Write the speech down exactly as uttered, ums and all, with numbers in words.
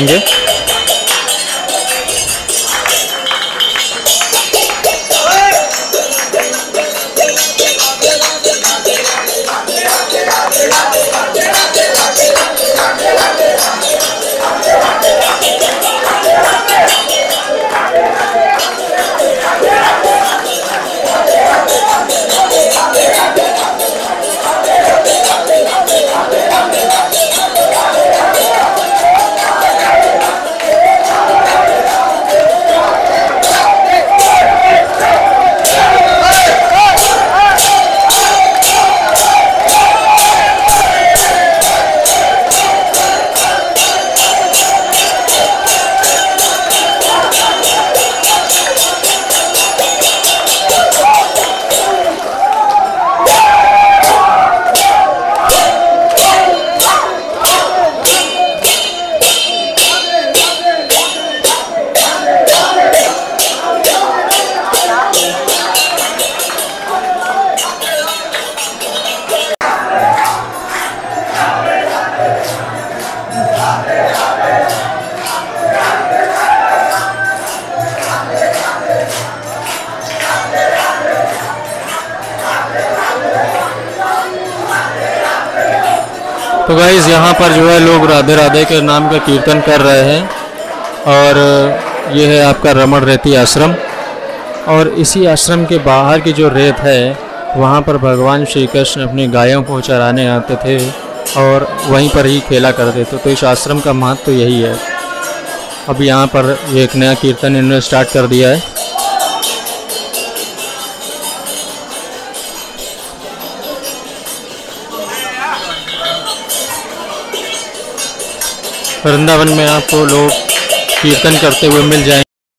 तो गाइस यहाँ पर जो है लोग राधे राधे के नाम का कीर्तन कर रहे हैं और ये है आपका रमण रेती आश्रम। और इसी आश्रम के बाहर की जो रेत है वहाँ पर भगवान श्री कृष्ण अपनी गायों को चराने आते थे और वहीं पर ही खेला करते थे। तो इस आश्रम का महत्व तो यही है। अब यहाँ पर एक नया कीर्तन इन्होंने स्टार्ट कर दिया है। वृंदावन में आपको लोग कीर्तन करते हुए मिल जाएंगे।